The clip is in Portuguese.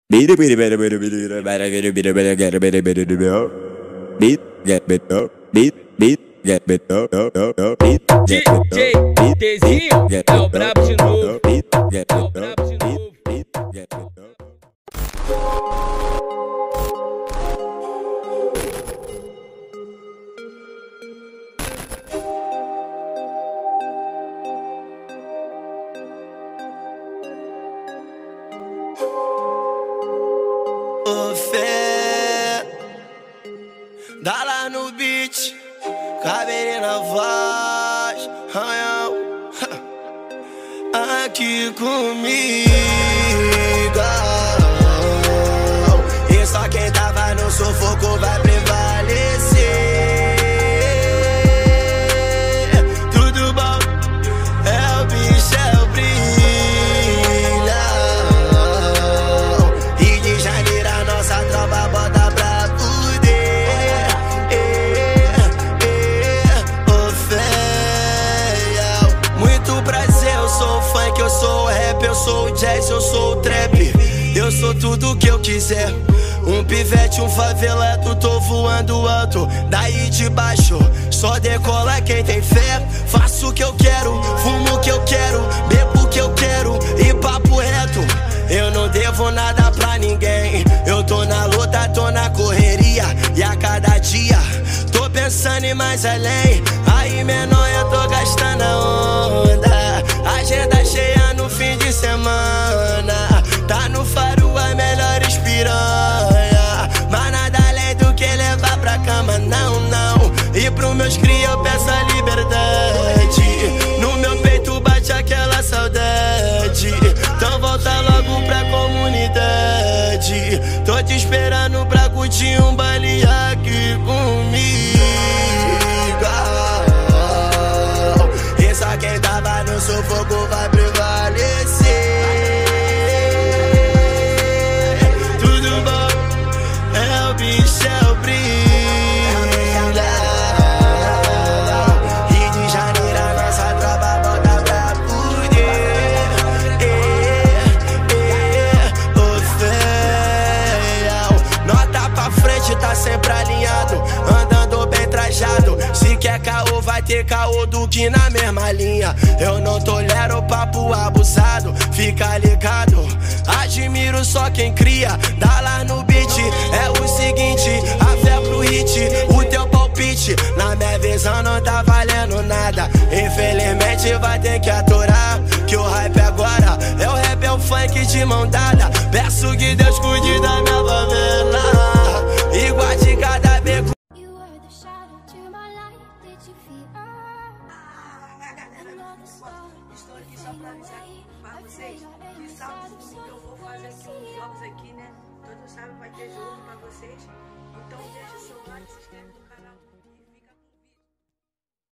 DJ Tzinho é o brabo de novo. É o brabo de novo. Ô fé, dá lá no beat, caberia na voz, ranhão, aqui comigo. E só quem tava no sufoco vai prevalecer. Tudo bom, é o bicho, é o brilhão. E de janeiro a nossa tropa bota pra fuder. Ô feia, muito prazer, eu sou o funk, eu sou o rap, eu sou o jazz, eu sou o trap. Eu sou tudo que eu quiser. Um pivete, um favelado, tô voando alto. Daí de baixo, só decola quem tem fé. Faço o que eu quero, fumo o que eu quero, bebo o que eu quero e papo reto. Eu não devo nada pra ninguém. Eu tô na luta, tô na correria. E a cada dia, tô pensando em mais além. Aí menor, eu tô gastando a onda. Agenda cheia no fim de semana. Tá no faro a melhores piranha. Mas nada além do que levar pra cama, não, não. E pros meus cria eu peço a liberdade. No meu peito bate aquela saudade. Então volta logo pra comunidade. Tô te esperando pra curtir um baile aqui comigo. E só quem tava no sufoco vai prevalecer. Bicho é o brilho. E de janeiro a nossa tropa bota pra fuder. Ô feio, nota pra frente, tá sempre alinhado, andando bem trajado. Se quer caô, vai ter caô do que na mesma linha. Eu não tolero papo abusado, fica ligado. Admiro só quem cria, dá lá no beat. É o seguinte, a fé pro hit, o teu palpite. Na minha visão não tá valendo nada. Infelizmente vai ter que aturar, que o hype agora é o rap, é o funk de mão dada. Peço que Deus cuide da minha favela e guarde cada beco. Estou aqui só para avisar para vocês que sábado e domingo eu vou fazer aqui uns jogos aqui, né? Todos sabem, vai ter jogo para vocês. Então deixa o seu like, se inscreve no canal.